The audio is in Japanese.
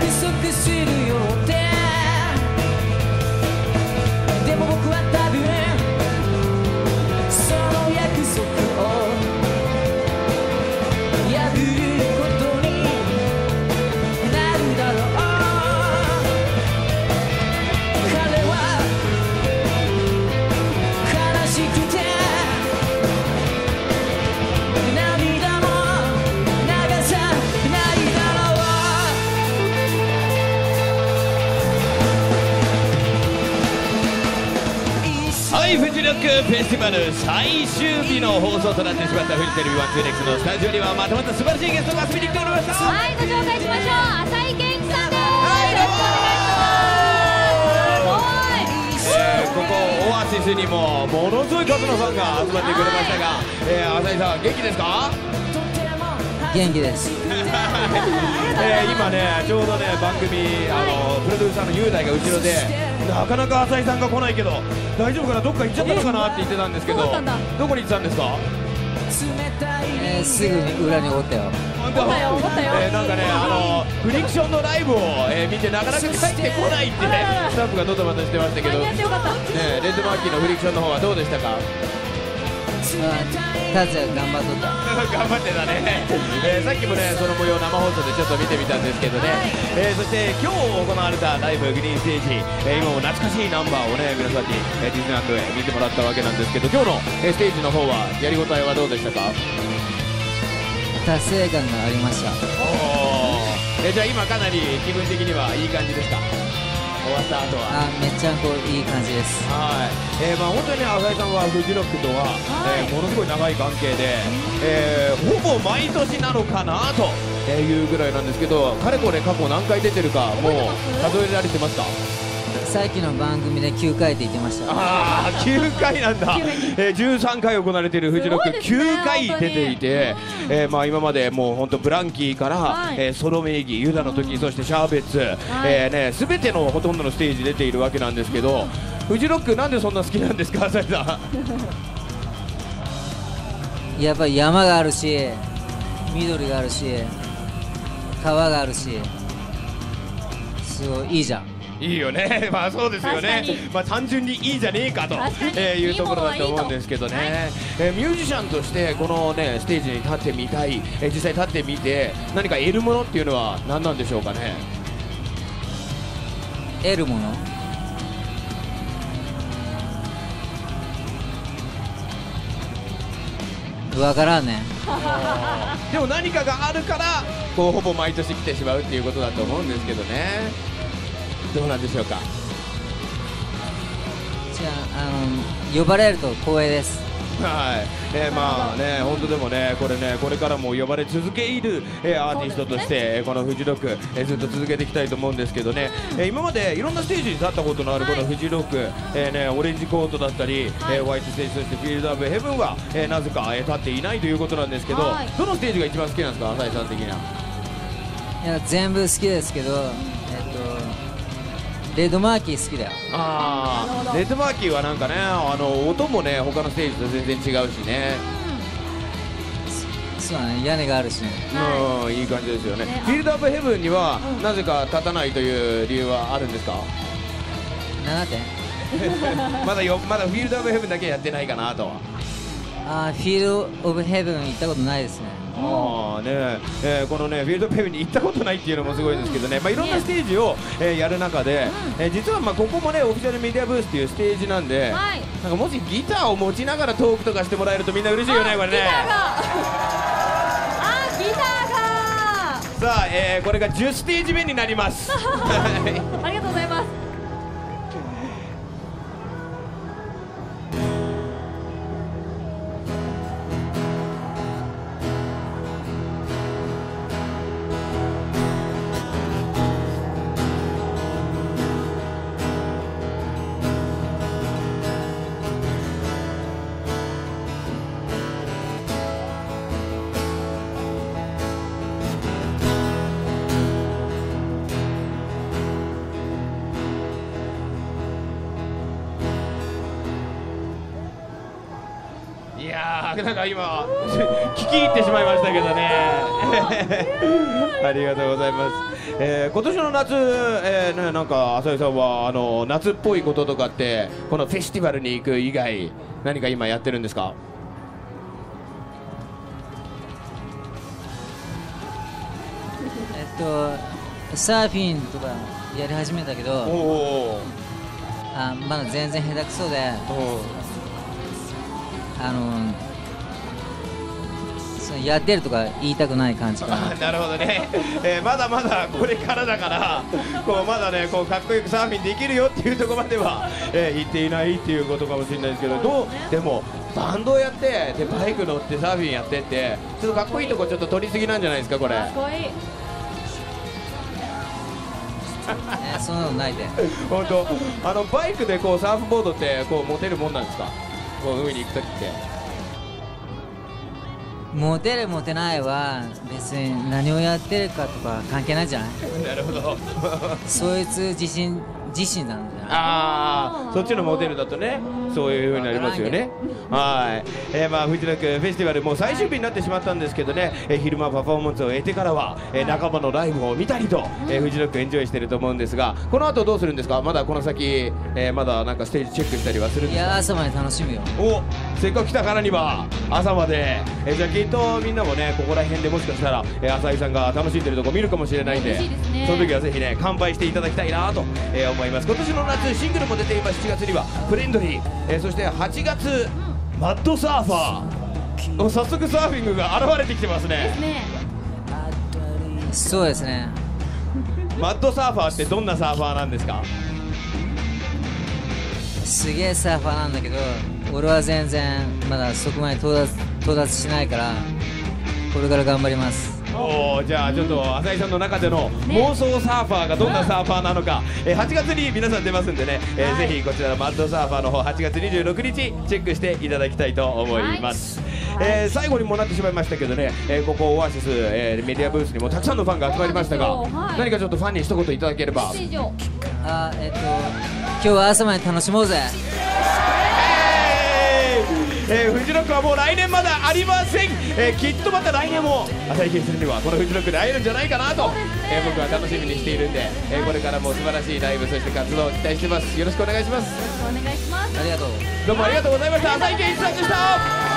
束するよってでも僕は多分その約束を破ることになるだろう彼は悲しくて涙も流さないだろうはい、フジロックフェスティバル最終日の放送となってしまったフジテレビワンツーネックスのスタジオにはまたまた素晴らしいゲストが遊びに来ておりました。 はい、ご紹介しましょう。浅井健一さんです。 はい、どうもすごい。 ここオアシスにもものすごい数のファンが集まってくれましたが、浅井さん元気ですか？ 元気です。 今ねちょうどね番組プロデューサーの雄大が後ろでなかなか浅井さんが来ないけど大丈夫かな、どっか行っちゃったのかなって言ってたんですけど、どこに行ってたんですか？ すぐに裏におったよ。 本当？なんかねフリクションのライブを見てなかなか帰ってこないってスタッフがドタバタしてましたけど、レッドマーキーのフリクションの方はどうでしたか？ タズヤ頑張っとった。 頑張ってたね。さっきもねその模様生放送でちょっと見てみたんですけどね、そして今日行われたライブグリーンステージ、今も懐かしいナンバーをね皆さんに、ディズニーランドへ見てもらったわけなんですけど、今日の、ステージの方はやりごたえはどうでしたか？ 達成感がありました。 じゃあ今かなり気分的にはいい感じですか？終わった後はめっちゃいい感じです。 はい、本当にね浅井さんはフジロックとは、ものすごい長い関係で、ほぼ毎年なのかなというぐらいなんですけど、かれこれ過去何回出てるかもう数えられてますか？ さっきの番組で9回って言ってました。 ああ9回なんだ。13回行われているフジロック9回出ていて、今までもう本当ブランキーから、ソロ名義ユダの時、そしてシャーベッツ、全てのほとんどのステージ出ているわけなんですけど、フジロックなんでそんな好きなんですか浅井さん？やっぱり山があるし緑があるし川があるしすごいいいじゃん。 いいよね。まあそうですよね。単純にいいじゃねえかというところだと思うんですけどね。ミュージシャンとしてこのねステージに立ってみたい、実際立ってみて何か得るものっていうのは何なんでしょうかね。 得るもの？わからんね。 でも何かがあるからこうほぼ毎年来てしまうっていうことだと思うんですけどね。どうなんでしょうか。 じゃあ呼ばれると光栄です。 はい、まあね本当でもねこれからも呼ばれ続ける、アーティストとして、このフジロック、ずっと続けていきたいと思うんですけどね、今までいろんなステージに立ったことのあるこのフジロック、オレンジコートだったり、ホワイトステージ、そしてフィールド・オブ・ヘブンは、なぜか、立っていないということなんですけど、どのステージが一番好きなんですか浅井さん的には。 いや全部好きですけど、レッドマーキー好きだよ。 レッドマーキーはなんかね音もね他のステージと全然違うしね。 そうだね、屋根があるしね。 いい感じですよね。フィールド・オブ・ヘブンにはなぜか立たないという理由はあるんですか 7点まだフィールド・オブ・ヘブンだけやってないかなと。 フィールド・オブ・ヘブン行ったことないですね。 このねフィールド・オブ・ヘブンに行ったことないっていうのもすごいですけどね、いろんなステージを、やる中で、実はここもねオフィシャルメディアブースっていうステージなんで、なんかもしギターを持ちながらトークとかしてもらえるとみんな嬉しいよねこれね。 ギターがさあ、これが10ステージ目になりますありがとうございます。 やーなんか今聞き入ってしまいましたけどねありがとうございます。今年の夏、ね、なんか浅井さんは夏っぽいこととかってこのフェスティバルに行く以外何か今やってるんですか？ サーフィンとかやり始めたけど、まだ全然下手くそで、やってるとか言いたくない感じかな。 なるほどね、まだまだこれからだからこうまだねこうかっこよくサーフィンできるよっていうところまでは、行っていないっていうことかもしれないですけど、でもバンドをやってでバイク乗ってサーフィンやってってちょっとかっこいいとこちょっと取りすぎなんじゃないですかこれ。 かっこいい。 そんなのないで。 本当バイクでこうサーフボードってこう持てるもんなんですか？こう海に行くときって。 モテるモテないは別に何をやってるかとか関係ないじゃない。 なるほどそいつ自身なんじゃない。 ああ、そっちのモデルだとねそういう風になりますよね。はい、まあフジロックフェスティバルもう最終日になってしまったんですけどね、昼間パフォーマンスを得てからは、仲間のライブを見たりと、フジロックエンジョイしてると思うんですが、この後どうするんですか？まだこの先、まだなんかステージチェックしたりはするんですか？ いや朝まで楽しむよ。 お、せっかく来たからには朝まで、じゃあきっとみんなもねここら辺でもしかしたら、浅井さんが楽しんでるとこ見るかもしれないんで、 嬉しいですね。 その時はぜひね乾杯していただきたいなと、思います。今年の夏シングルも出ています。7月にはフレンドリー、そして8月マッドサーファー、早速サーフィングが現れてきてますね。 そうですね。 マッドサーファーってどんなサーファーなんですか？ すげえサーファーなんだけど俺は全然まだそこまで到達しないからこれから頑張ります。 おー、じゃあちょっと浅井さんの中での妄想サーファーがどんなサーファーなのか、8月に皆さん出ますんでね、ぜひこちらのマッドサーファーの方8月26日チェックしていただきたいと思います。最後にもなってしまいましたけどね、ここオアシス、メディアブースにもたくさんのファンが集まりましたが、何かちょっとファンに一言いただければ。 今日は朝まで楽しもうぜ。 フジロックはもう来年まだありません。きっとまた来年も浅井健するにはこのフジロックで会えるんじゃないかなと、僕は楽しみにしているんで、これからも素晴らしいライブそして活動を期待してます。よろしくお願いします。 お願いします。 ありがとう。 どうもありがとうございました。浅井健さんでした。